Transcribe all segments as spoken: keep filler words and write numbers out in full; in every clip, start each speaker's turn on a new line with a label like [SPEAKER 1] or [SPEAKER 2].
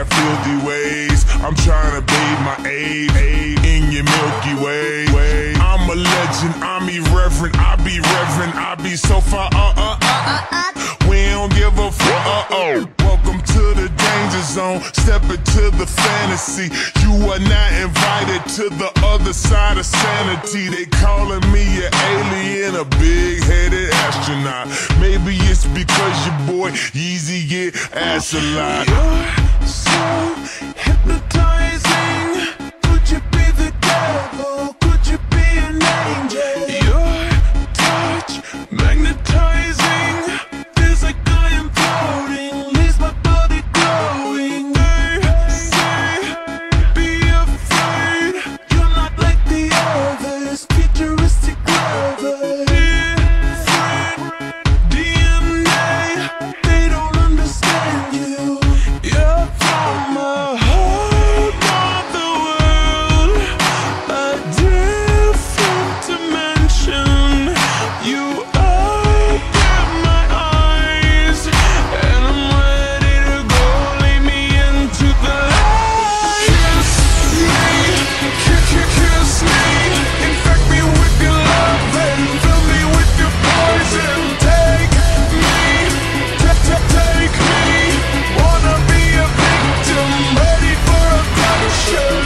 [SPEAKER 1] got filthy ways. I'm trying to bathe my aid, aid in your Milky Way. I'm a legend, I'm irreverent, I be reverent, I be so far, uh, uh, uh, uh, uh. We don't give a fuck, uh, oh. Welcome to the danger zone, step into the fantasy. You are not invited to the other side of sanity. They calling me an alien, a big-headed astronaut. Maybe it's because your boy Yeezy get ass a lot.
[SPEAKER 2] You're so hypnotizing. Could you be the devil? Could you be an angel? Your touch magnetizing. Feels like I am floating, leaves my body glowing. They say, be afraid. You're not like the others, futuristic lovers. Different D N A, they don't understand you. You're from a whole other world, a different dimension. You open my eyes, and I'm ready to go. Lead me into the light. Kiss me, kiss, kiss, kiss me. Infect me with your love and fill me with your poison. Take me, take, take, take me. Wanna be a victim, ready for abduction.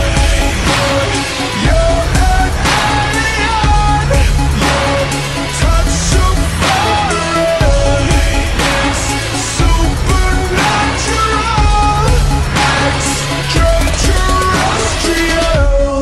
[SPEAKER 2] You're an alien. Your touch so foreign. It's supernatural, extraterrestrial.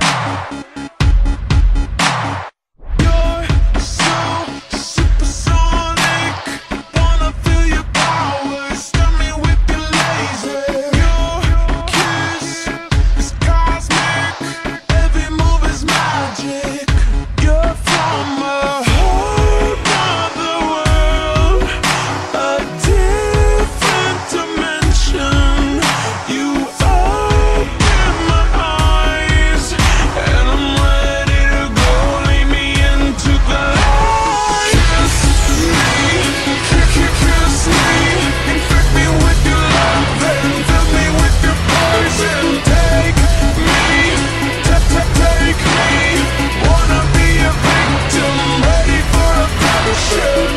[SPEAKER 2] You're so supersonic. Wanna feel your power, stun me with your laser. Your kiss is cosmic, every move is magic. You're from a whole other world, a different dimension. You open my eyes, and I'm ready to go. Lead me into the light. Kiss me, kiss, kiss, kiss me. Infect me with your love and fill me with your poison. Take me, take, take, take me. Wanna be a victim, ready for abduction.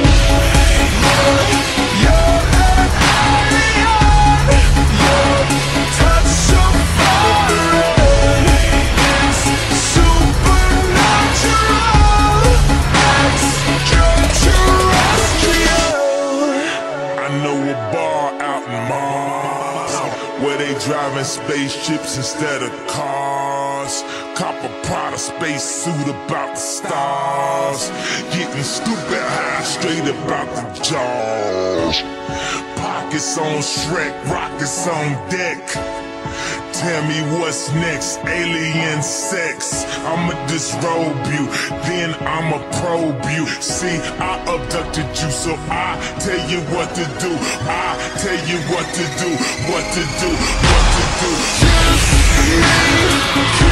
[SPEAKER 2] You're an alien. Your touch so foreign. It's supernatural, extraterrestrial.
[SPEAKER 1] I know a bar out in Mars where they driving spaceships instead of cars. Cop a Prada space suit about the stars. Getting stupid high straight about the jaws. Pockets on Shrek, rockets on deck. Tell me what's next, alien sex. I'ma disrobe you, then I'ma probe you. See, I abducted you, so I tell you what to do. I tell you what to do, what to do, what to do.
[SPEAKER 2] Kiss me,